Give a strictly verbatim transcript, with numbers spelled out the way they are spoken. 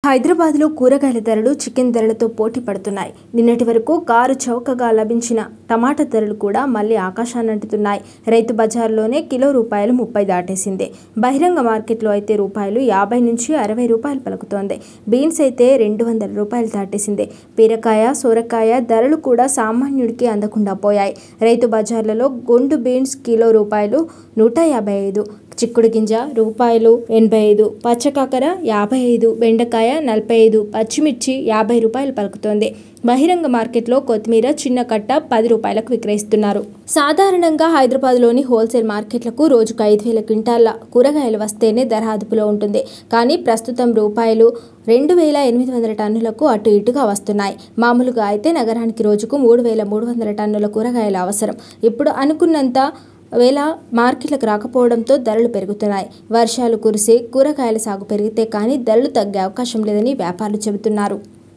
హైదరాబాద్లో కూరగాయల ధరలు చికెన్ ధరలతో పోటీ పడుతున్నాయి. నిన్నటి వరకు కారు చౌకగా లభించిన టమాటా ధరలు కూడా మళ్లీ ఆకాశాన్నంటుతున్నాయి. రైతు బజార్లోనే కిలో రూపాయలు ముప్పై దాటేసింది. బహిరంగ మార్కెట్లో అయితే రూపాయలు యాభై నుంచి అరవై రూపాయలు పలుకుతోంది. బీన్స్ అయితే రెండు వందల రూపాయలు దాటేసింది. బీరకాయ, సొరకాయ ధరలు కూడా సామాన్యుడికి అందకుండా పోయాయి. రైతు బజార్లలో గుండు బీన్స్ కిలో రూపాయలు నూట యాభై ఐదు, చిక్కుడు గింజ రూపాయలు ఎనభై ఐదు, పచ్చకాకర యాభై ఐదు, బెండకాయ నలభై ఐదు, పచ్చిమిర్చి యాభై రూపాయలు పలుకుతోంది. బహిరంగ మార్కెట్లో కొత్తిమీర చిన్న కట్ట పది రూపాయలకు విక్రయిస్తున్నారు. సాధారణంగా హైదరాబాద్లోని హోల్సేల్ మార్కెట్లకు రోజుకు ఐదు వేల క్వింటాల కూరగాయలు వస్తేనే ధర అదుపులో ఉంటుంది. కానీ ప్రస్తుతం రూపాయలు రెండు వేల ఎనిమిది వందల టన్నులకు అటు ఇటుగా వస్తున్నాయి. మామూలుగా అయితే నగరానికి రోజుకు మూడు వేల మూడు వందల టన్నుల కూరగాయలు అవసరం. ఇప్పుడు అనుకున్నంత వేళ మార్కెట్లకు రాకపోవడంతో ధరలు పెరుగుతున్నాయి. వర్షాలు కురిసి కూరగాయల సాగు పెరిగితే కానీ ధరలు తగ్గే అవకాశం లేదని వ్యాపారులు చెబుతున్నారు.